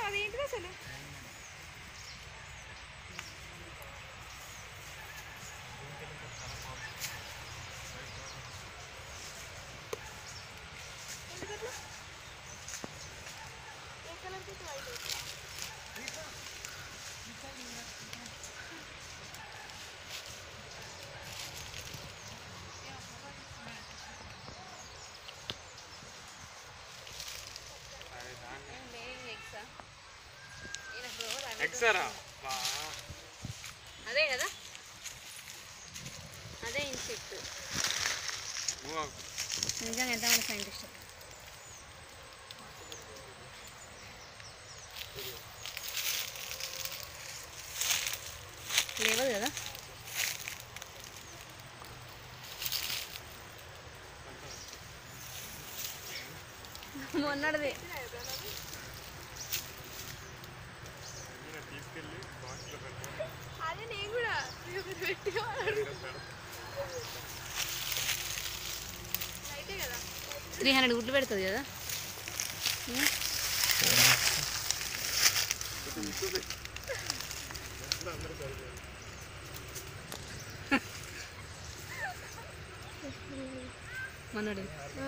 అదేంటిది అసలు? ఏ కలర్ తీసి వైట్ అదే కదా, అదే ఇన్సెక్ట్. నిజంగా ఎంతమంది సైంటిస్ట్ లేవదు కదా. మొన్నటిది అదే నేను కూడా 300 గుడ్లు పెడుతుంది కదా. మొన్నటి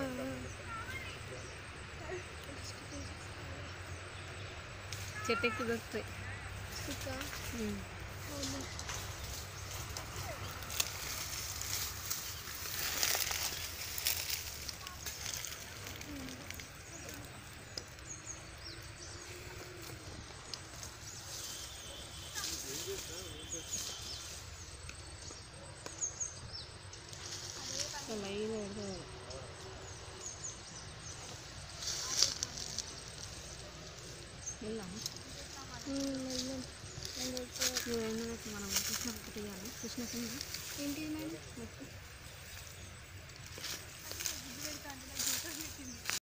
చెట్టుకి దొరుకుతాయి. మనం కృష్ణ తీయాలి. కృష్ణ ఏంటి